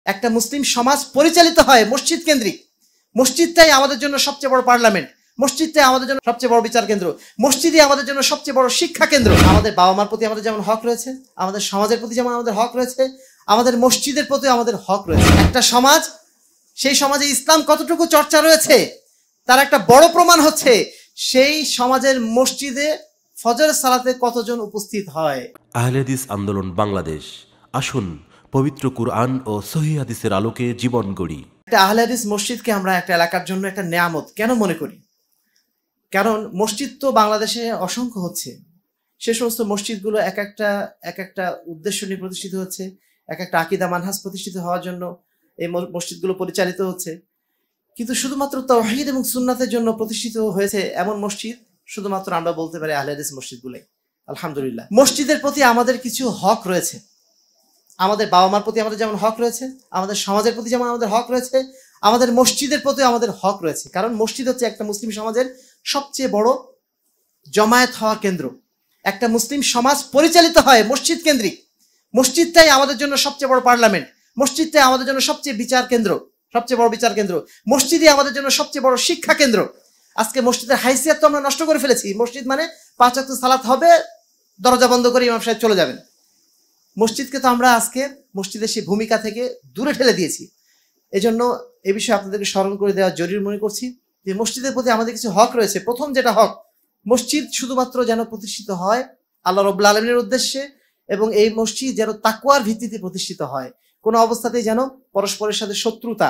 একটা মুসলিম সমাজ পরিচালিত হয় মসজিদ কেন্দ্রিক। মসজিদটাই আমাদের জন্য সবচেয়ে বড় পার্লামেন্ট, মসজিদটাই আমাদের জন্য সবচেয়ে বড় বিচার কেন্দ্র, মসজিদই আমাদের জন্য সবচেয়ে বড় শিক্ষা কেন্দ্র। আমাদের বাবা মার প্রতি আমাদের যেমন হক রয়েছে, আমাদের সমাজের প্রতি যেমন আমাদের হক রয়েছে, আমাদের মসজিদের প্রতি আমাদের হক রয়েছে। একটা সমাজ, সেই সমাজে ইসলাম কতটুকু চর্চা রয়েছে তার একটা বড় প্রমাণ হচ্ছে সেই সমাজের মসজিদে ফজর সালাতে কতজন উপস্থিত হয়। আহলে হাদিস আন্দোলন বাংলাদেশ, আসুন পবিত্র কুরআন ও সহিহ হাদিসের আলোকে জীবন গড়ি। একটা আহলে হাদিস মসজিদকে আমরা একটা এলাকার জন্য একটা নেয়ামত কেন মনে করি? কারণ মসজিদ তো বাংলাদেশে অসংখ্য হচ্ছে। সে সমস্ত মসজিদগুলো এক একটা উদ্দেশ্য নিয়ে প্রতিষ্ঠিত হচ্ছে, এক একটা আকীদা মানহাজ প্রতিষ্ঠিত হওয়ার জন্য এই মসজিদগুলো পরিচালিত হচ্ছে। কিন্তু শুধুমাত্র তাওহীদ এবং সুন্নাতের জন্য প্রতিষ্ঠিত হয়েছে এমন মসজিদ শুধুমাত্র আমরা বলতে পারি আহলে হাদিস মসজিদগুলোই। আলহামদুলিল্লাহ, মসজিদের প্রতি আমাদের কিছু হক রয়েছে। আমাদের বাবা মার প্রতি আমাদের যেমন হক রয়েছে, আমাদের সমাজের প্রতি যেমন আমাদের হক রয়েছে, আমাদের মসজিদের প্রতি আমাদের হক রয়েছে। কারণ মসজিদ হচ্ছে একটা মুসলিম সমাজের সবচেয়ে বড় জমায়েত হওয়ার কেন্দ্র। একটা মুসলিম সমাজ পরিচালিত হয় মসজিদ কেন্দ্রিক। মসজিদটাই আমাদের জন্য সবচেয়ে বড় পার্লামেন্ট, মসজিদটাই আমাদের জন্য সবচেয়ে বিচার কেন্দ্র, সবচেয়ে বড় বিচার কেন্দ্র, মসজিদই আমাদের জন্য সবচেয়ে বড় শিক্ষা কেন্দ্র। আজকে মসজিদের হাইসিয়াত তো আমরা নষ্ট করে ফেলেছি। মসজিদ মানে 5 ওয়াক্ত সালাত হবে, দরজা বন্ধ করে ইমাম সাহেব চলে যাবেন। মসজিদকে তো আমরা আজকে মসজিদের সেই ভূমিকা থেকে দূরে ঠেলে দিয়েছি। এজন্য এই বিষয়ে আপনাদেরকে স্মরণ করে দেওয়া জরুরি মনে করছি যে মসজিদের প্রতি আমাদের কিছু হক রয়েছে। প্রথম যেটা হক, মসজিদ শুধুমাত্র যেন প্রতিষ্ঠিত হয় আল্লাহ রাব্বুল আলামিনের উদ্দেশ্যে, এবং এই মসজিদ যেন তাকওয়ার ভিত্তিতে প্রতিষ্ঠিত হয়। কোনো অবস্থাতেই যেন পরস্পরের সাথে শত্রুতা,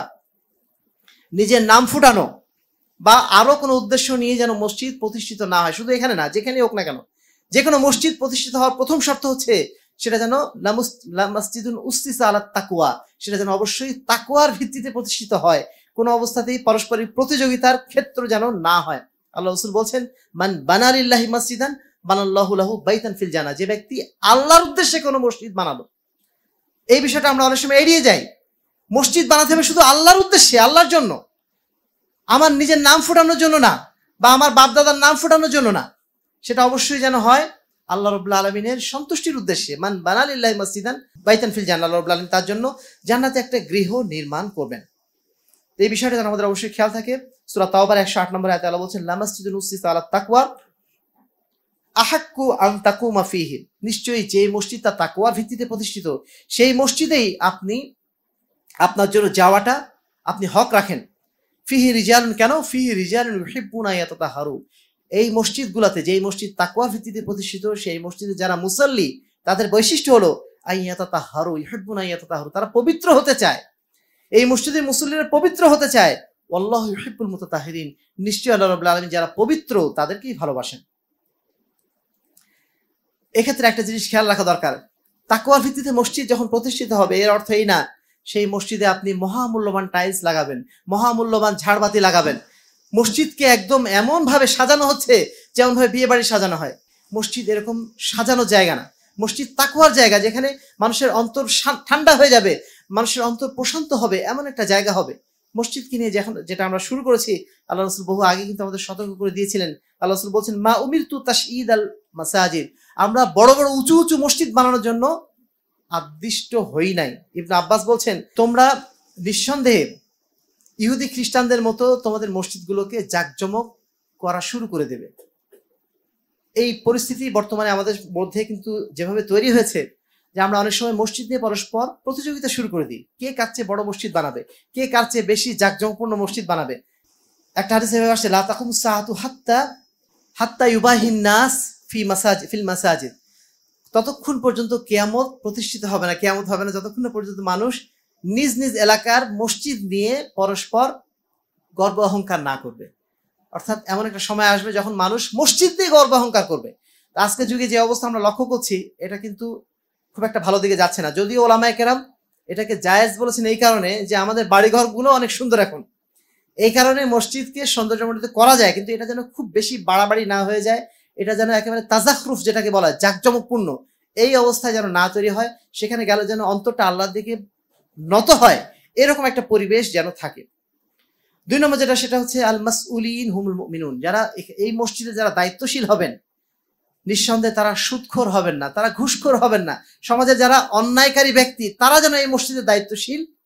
নিজের নাম ফুটানো বা আরো কোনো উদ্দেশ্য নিয়ে যেন মসজিদ প্রতিষ্ঠিত না হয়। শুধু এখানে না, যেখানে হোক না কেন, যে কোনো মসজিদ প্রতিষ্ঠিত হওয়ার প্রথম শর্ত হচ্ছে সেটা যেন মসজিদুন উসসিসা আলাত তাকওয়া, সেটা যেন অবশ্যই তাকওয়ার ভিত্তিতে প্রতিষ্ঠিত হয়। কোনো অবস্থাতেই পারস্পরিক প্রতিযোগিতার ক্ষেত্র যেন না হয়। আল্লাহ রাসূল বলছেন, মান বানা লিল্লাহি মসজিদান বানাল্লাহু লাহু বাইতান ফিল জান্নাহ। যে ব্যক্তি আল্লাহর উদ্দেশ্যে কোনো মসজিদ বানালো, এই বিষয়টা আমরা অনেক সময় এড়িয়ে যাই। মসজিদ বানাতে হবে শুধু আল্লাহর উদ্দেশ্যে, আল্লাহর জন্য, আমার নিজের নাম ফুটানোর জন্য না, বা আমার বাপদাদার নাম ফুটানোর জন্য না। সেটা অবশ্যই যেন হয় আল্লাহ রাব্বুল আলামিনের সন্তুষ্টির উদ্দেশ্যে। মান বানা লিল্লাহি মসজিদান বাইতান ফিল জান্নাহ, আল্লাহ রাব্বুল আলামিন তার জন্য জান্নাতে একটা গৃহ নির্মাণ করবেন। এই বিষয়টা যেন আমাদের অবশ্যই খেয়াল থাকে। সূরা তাওবার 108 নম্বর আয়াতে আল্লাহ বলছেন, লা মাসজিদুন উসসিসা আলাত তাকওয়া আহাক্কু আন তাকুমা ফিহি। নিশ্চয়ই যে মসজিদটা তাকওয়ার ভিত্তিতে প্রতিষ্ঠিত, সেই মসজিদেই আপনি আপনার জন্য যাওয়াটা আপনি হক রাখেন। ফিহি রিজালুন, কেন? ফিহি রিজালুন ইউহিব্বুনা ইয়াতাতাহারু। এই মসজিদগুলোতে, যেই মসজিদ তাকওয়ার ভিত্তিতে প্রতিষ্ঠিত, সেই মসজিদে যারা মুসাল্লি, তাদের বৈশিষ্ট্য হলো আইয়াতাতাহারু ইউহিব্বুনা ইয়াতাতাহারু, তারা পবিত্র হতে চায়। এই মসজিদের মুসল্লিরা পবিত্র হতে চায়। আল্লাহু ইউহিব্বুল মুতাতাহিরিন, নিশ্চয়ই আল্লাহ রাব্বুল আলামিন যারা পবিত্র তাদেরকেই ভালোবাসেন। এক্ষেত্রে একটা জিনিস খেয়াল রাখা দরকার, তাকওয়ার ভিত্তিতে মসজিদ যখন প্রতিষ্ঠিত হবে, এর অর্থ এই না সেই মসজিদে আপনি মহামূল্যবান টাইলস লাগাবেন, মহামূল্যবান ঝাড়বাতি লাগাবেন। মসজিদকে একদম এমন ভাবে সাজানো হচ্ছে যেমন ভাবে বিয়ে বাড়ি সাজানো হয়। মসজিদ এরকম সাজানো জায়গা না। মসজিদ তাকওয়ার জায়গা, যেখানে মানুষের অন্তর ঠান্ডা হয়ে যাবে, মানুষের অন্তর প্রশান্ত হবে, এমন একটা জায়গা হবে। মসজিদকে নিয়ে যেটা আমরা শুরু করেছি, আল্লাহ রাসূল বহু আগে কিন্তু আমাদের সতর্ক করে দিয়েছিলেন। আল্লাহ রাসূল বলছেন, মা উমিরতু তাশঈদ আল মাসাজিদ, আমরা বড় বড় উঁচু উঁচু মসজিদ বানানোর জন্য আদিষ্ট হই নাই। ইবনে আব্বাস বলছেন, তোমরা নিঃসন্দেহে ইহুদি খ্রিস্টানদের মতো তোমাদের মসজিদগুলোকে জাঁকজমক করা শুরু করে দেবে। এই পরিস্থিতি বর্তমানে আমাদের মধ্যে কিন্তু যেভাবে তৈরি হয়েছে, যে আমরা অনেক সময় মসজিদ নিয়ে পরস্পর প্রতিযোগিতা শুরু করে দিই, কে কার চেয়ে বড় মসজিদ বানাবে, কে কার চেয়ে বেশি জাঁকজমকপূর্ণ মসজিদ বানাবে। একটা হাদিসে এভাবে আসছে, লা তাকুমুস সাআতু হাত্তা ইউবাহিন নাস ফিল মাসাজিদ। ততক্ষণ পর্যন্ত কিয়ামত প্রতিষ্ঠিত হবে না, কিয়ামত হবে না যতক্ষণ পর্যন্ত মানুষ নিজ নিজ এলাকার মসজিদ নিয়ে পরস্পর গর্ব অহংকার না করবে। অর্থাৎ এমন একটা সময় আসবে যখন মানুষ মসজিদ দিয়ে গর্ব অহংকার করবে। আজকের যুগে যে অবস্থা আমরা লক্ষ্য করছি, এটা কিন্তু খুব একটা ভালো দিকে যাচ্ছে না। যদিও ওলামায়ে কেরাম এটাকে জায়েজ বলেছেন এই কারণে যে আমাদের বাড়িঘরগুলো অনেক সুন্দর এখন, এই কারণে মসজিদকে সৌন্দর্যমণ্ডিত করা যায়, কিন্তু এটা যেন খুব বেশি বাড়াবাড়ি না হয়ে যায়। এটা যেন একেবারে তাজাখরুফ, যেটাকে বলা হয় জাঁকজমকপূর্ণ, এই অবস্থায় যেন না তৈরি হয়। সেখানে গেলে যেন অন্তরটা আল্লাহর দিকে নত হয়, এরকম একটা পরিবেশ যেন থাকে। 2 নম্বর যেটা, সেটা হচ্ছে আল মাসউলিন হুমুল মুমিনুন, যারা এই মসজিদে যারা দায়িত্বশীল হবেন, নিঃসন্দেহে তারা সুদখোর হবেন না, তারা ঘুষখোর হবেন না। সমাজের যারা অন্যায়কারী ব্যক্তি, তারা যেন এই মসজিদের দায়িত্বশীল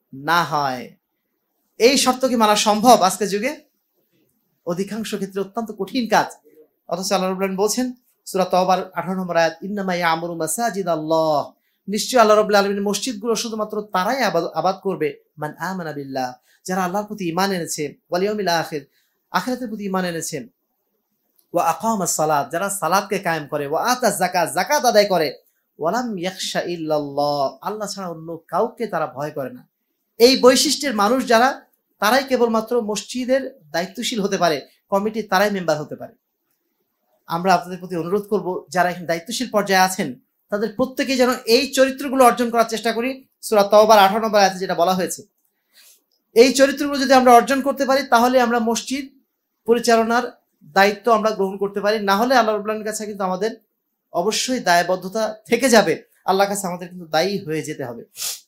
না হয়। এই শর্ত কি মানা সম্ভব আজকের যুগে? অধিকাংশ ক্ষেত্রে অত্যন্ত কঠিন কাজ। অথচ আল্লাহ রাব্বুল আলামিন বলছেন সূরা তাওবার 18 নম্বর আয়াত, ইন্নামা ইয়ামুরু মাসাজিদাল্লাহ, নিশ্চয়ই আল্লাহ রাব্বুল আলামিন মসজিদগুলো শুধুমাত্র তারাই আবাদ করবে মান আমানা বিল্লাহ, যারা আল্লাহর প্রতি ঈমান এনেছে, ওয়াল ইয়াউমিল আখির, আখিরাতের প্রতি ঈমান এনেছে, ওয়া আকামাস সালাত, যারা সালাতকে কায়েম করে, ওয়া আতাজ যাকাত, যাকাত আদায় করে, ওয়ালাম ইয়াখশা ইল্লাল্লাহ, আল্লাহ ছাড়া অন্য কাউকে তারা ভয় করে না। এই বৈশিষ্ট্যের মানুষ যারা, তারাই কেবলমাত্র মসজিদের দায়িত্বশীল হতে পারে, কমিটির তারাই মেম্বার হতে পারে। আমরা আপনাদের প্রতি অনুরোধ করব, যারা এখানে দায়িত্বশীল পর্যায়ে আছেন তাদের প্রত্যেকেই যেন এই চরিত্রগুলো অর্জন করার চেষ্টা করি। সূরা তাওবার 18 নম্বর আয়াতে যেটা বলা হয়েছে, এই চরিত্রগুলো যদি আমরা অর্জন করতে পারি তাহলে আমরা মসজিদ পরিচালনার দায়িত্ব আমরা গ্রহণ করতে পারি। না হলে আল্লাহ রাব্বুল আলামিনের কাছে কিন্তু আমাদের অবশ্যই দায়বদ্ধতা থেকে যাবে, আল্লাহর কাছে আমাদের কিন্তু দায়ী হয়ে যেতে হবে।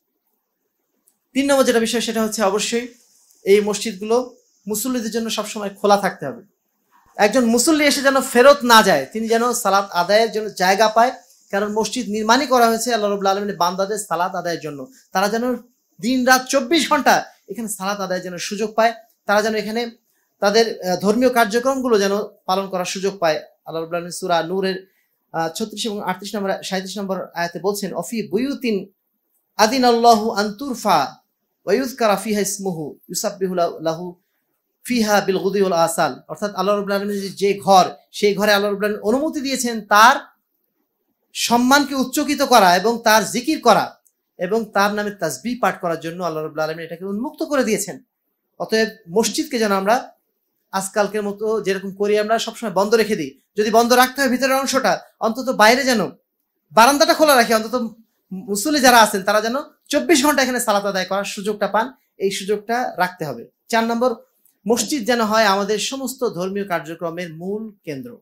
3 নম্বর যেটা বিষয় সেটা হচ্ছে অবশ্যই এই মসজিদগুলো মুসল্লিদের জন্য সবসময় খোলা থাকতে হবে। একজন মুসল্লি এসে যেন ফেরত না যায়, তিনি যেন সালাত আদায়ের জন্য জায়গা পায়। কারণ মসজিদ নির্মাণই করা হয়েছে আল্লাহ রাব্বুল আলামিনের বান্দাদের সালাত আদায়ের জন্য। তারা যেন দিন রাত 24 ঘন্টা এখানে সালাত আদায়ের জন্য সুযোগ পায়, তারা যেন এখানে তাদের ধর্মীয় কার্যক্রমগুলো যেন পালন করার সুযোগ পায়। আল্লাহ রাব্বুল আলামিন সূরা নূরের 36 এবং 38 নম্বর 37 নম্বর আয়াতে বলছেন, অফি বুয়ুতিন আদিনাল্লাহু আন তুরফা ওয়া ইউযকারা ফিহা ইসমুহু ইউসাব্বিহু লাহু ফিহা বিল গুদি ওয়াল আসাল, অর্থাৎ আল্লাহ রাব্বুল আলামিনের যে ঘর, সেই ঘরে আল্লাহ রাব্বুল আলামিন অনুমতি দিয়েছেন তার সম্মানকে উচ্চকিত করা এবং তার জিকির করা এবং তার নামে তাসবিহ পাঠ করার জন্য আল্লাহ রাব্বুল আলামিন এটাকে উন্মুক্ত করে দিয়েছেন। অতএব মসজিদকে যেন আমরা আজকালকের মতো যেরকম করি আমরা সবসময় বন্ধ রেখে দিই, যদি বন্ধ রাখতে হয় ভিতরের অংশটা, অন্তত বাইরে যেন বারান্দাটা খোলা রাখি, অন্তত মুসল্লি যারা আছেন তারা যেন 24 ঘন্টা এখানে সালাত আদায় করার সুযোগটা পান, এই সুযোগটা রাখতে হবে। 4 নম্বর, মসজিদ যেন হয় আমাদের সমস্ত ধর্মীয় কার্যক্রমের মূল কেন্দ্র।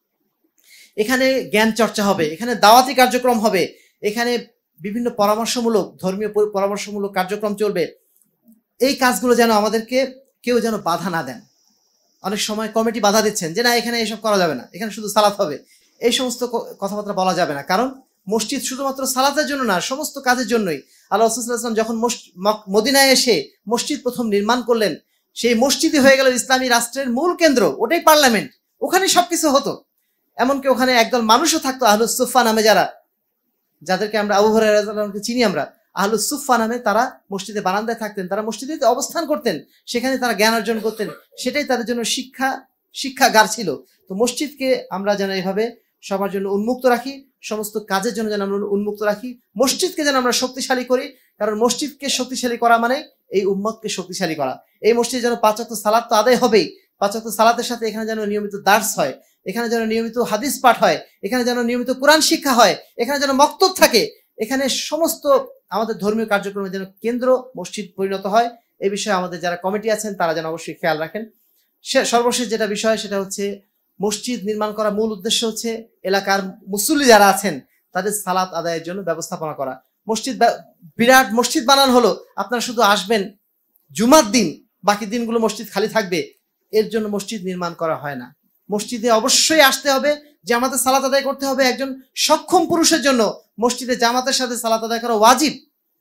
এখানে জ্ঞান চর্চা হবে, এখানে দাওয়াতি কার্যক্রম হবে, এখানে বিভিন্ন পরামর্শমূলক ধর্মীয় পরামর্শমূলক কার্যক্রম চলবে। এই কাজগুলো যেন আমাদেরকে কেউ যেন বাধা না দেন। অনেক সময় কমিটি বাধা দিচ্ছেন যে না এখানে এসব করা যাবে না, এখানে শুধু সালাত হবে, এই সমস্ত কথাবার্তা বলা যাবে না। কারণ মসজিদ শুধুমাত্র সালাতের জন্য না, সমস্ত কাজের জন্যই। আল্লাহ রাসূল সাল্লাল্লাহু আলাইহি ওয়াসাল্লাম যখন মদিনায় এসে মসজিদ প্রথম নির্মাণ করলেন, সেই মসজিদই হয়ে গেল ইসলামী রাষ্ট্রের মূল কেন্দ্র, ওটাই পার্লামেন্ট, ওখানে সবকিছু হতো। এমনকি ওখানে একদল মানুষও থাকতো আহলুস সুফফা নামে, যাদেরকে আমরা আবু হুরায়রা রাদিয়াল্লাহু আনহু চিনি আমরা, আহলুস সুফফা নামে তারা মসজিদে বারান্দায় থাকতেন, তারা মসজিদে অবস্থান করতেন, সেখানে তারা জ্ঞান অর্জন করতেন, সেটাই তাদের জন্য শিক্ষাগার ছিল। তো মসজিদকে আমরা যেন এইভাবে সবার জন্য উন্মুক্ত রাখি, সমস্ত কাজের জন্য যেন আমরা উন্মুক্ত রাখি, মসজিদকে যেন আমরা শক্তিশালী করি। কারণ মসজিদকে শক্তিশালী করা মানে এই উম্মতকে শক্তিশালী করা। এই মসজিদ যেন 5 ওয়াক্ত সালাত তো আদায় হবেই, 5 ওয়াক্ত সালাতের সাথে এখানে যেন নিয়মিত দার্স হয়, এখানে যেন নিয়মিত হাদিস পাঠ হয়, এখানে যেন নিয়মিত কোরআন শিক্ষা হয়, এখানে যেন মক্তব থাকে, এখানে সমস্ত আমাদের ধর্মীয় কার্যক্রমের যেন কেন্দ্র মসজিদ পরিণত হয়। এই বিষয়ে আমাদের যারা কমিটি আছেন তারা যেন অবশ্যই খেয়াল রাখেন। সর্বশেষ যেটা বিষয় সেটা হচ্ছে মসজিদ নির্মাণ করা মূল উদ্দেশ্য হচ্ছে এলাকার মুসল্লি যারা আছেন তাদের সালাত আদায়ের জন্য ব্যবস্থাপনা করা। বিরাট মসজিদ বানানো হলো, আপনারা শুধু আসবেন জুমার দিন, বাকি দিনগুলো মসজিদ খালি থাকবে, এর জন্য মসজিদ নির্মাণ করা হয় না। মসজিদে অবশ্যই আসতে হবে, জামাতে সালাত আদায় করতে হবে। একজন সক্ষম পুরুষের জন্য মসজিদে জামাতের সাথে সালাত আদায় করা ওয়াজিব।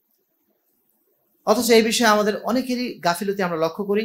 অথচ এই বিষয়ে আমাদের অনেকেরই গাফিলতি আমরা লক্ষ্য করি।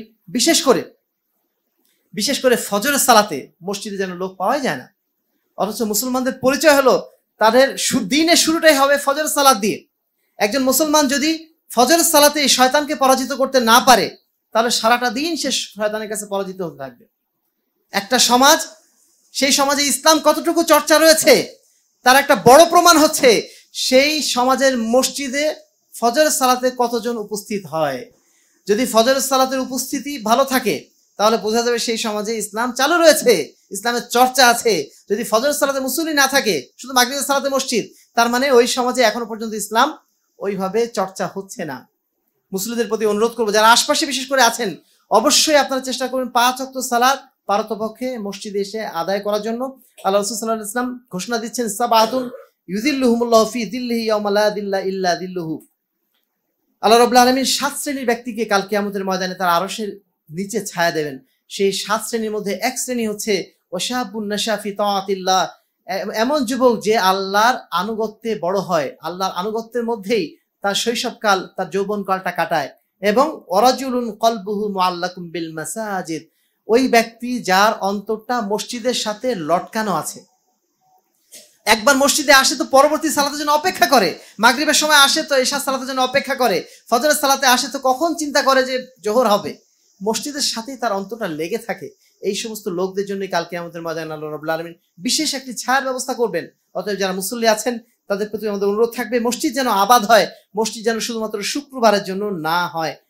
বিশেষ করে ফজরের সালাতে মসজিদে যেন লোক পাওয়া যায় না। অথচ মুসলমানদের পরিচয় হলো তাদের দিনের শুরুটাই হবে ফজরের সালাত দিয়ে। একজন মুসলমান যদি ফজরের সালাতে শয়তানকে পরাজিত করতে না পারে, তাহলে সারাটা দিন সে শয়তানের কাছে পরাজিত হতে থাকবে। একটা সমাজ, সেই সমাজে ইসলাম কতটুকু চর্চা রয়েছে তার একটা বড় প্রমাণ হচ্ছে সেই সমাজের মসজিদে ফজরের সালাতে কতজন উপস্থিত হয়। যদি ফজরের সালাতের উপস্থিতি ভালো থাকে তাহলে বোঝা যাবে সেই সমাজে ইসলাম চালু রয়েছে, ইসলামের চর্চা আছে। যদি ফজরের সালাতে মুসল্লি না থাকে, শুধু মাগরিবের সালাতে মসজিদ, তার মানে ওই সমাজে এখনো পর্যন্ত ইসলাম ওইভাবে চর্চা হচ্ছে না। মুসল্লিদের প্রতি অনুরোধ করবো, যারা আশপাশে বিশেষ করে আছেন, অবশ্যই আপনারা চেষ্টা করবেন 5 ওয়াক্ত সালাত পারতপক্ষে মসজিদে এসে আদায় করার জন্য। আল্লাহ রাসূল সাল্লাল্লাহু আলাইহি ওয়াসাল্লাম ঘোষণা দিচ্ছেন, সাবাতুন ইউযিল্লুহুমুল্লাহু ফি যিল্লিহি ইয়াওমা লা যিল্লা ইল্লা যিল্লুহু। আল্লাহ রাব্বুল আলামিন 7 শ্রেণীর ব্যক্তিকে কাল কিয়ামতের ময়দানে তার আরশের নিচে ছায়া দেবেন। সেই 7 শ্রেণীর মধ্যে এক শ্রেণী হচ্ছে ওয়াশাবুন নাশা ফি তাআতিল্লাহ, এমন যুবক যে আল্লাহর আনুগত্যে বড় হয়, আল্লাহর আনুগত্যের মধ্যেই তার শৈশবকাল, তার যৌবনকালটা কাটায়। এবং ওয়ারাজুলুন কলবুহু মুআল্লাকুম বিল মাসাজিদ, ওই ব্যক্তি যার অন্তরটা মসজিদের সাথে লটকানো আছে। একবার মসজিদে আসে তো পরবর্তী সালাতের জন্য অপেক্ষা করে, মাগরিবের সময় আসে তো এশার সালাতের জন্য অপেক্ষা করে, ফজরের সালাতে আসে তো কখন চিন্তা করে যে জোহর হবে। মসজিদের সাথেই তার অন্তরটা লেগে থাকে। এই সমস্ত লোকদের জন্য কাল কিয়ামতের ময়দানে আল্লাহ রাব্বুল আলামিন বিশেষ একটি ছায়ার ব্যবস্থা করবেন। অতএব যারা মুসল্লি আছেন তাদের প্রতি আমাদের অনুরোধ থাকবে, মসজিদ যেন আবাদ হয়, মসজিদ যেন শুধুমাত্র শুক্রবারের জন্য না হয়।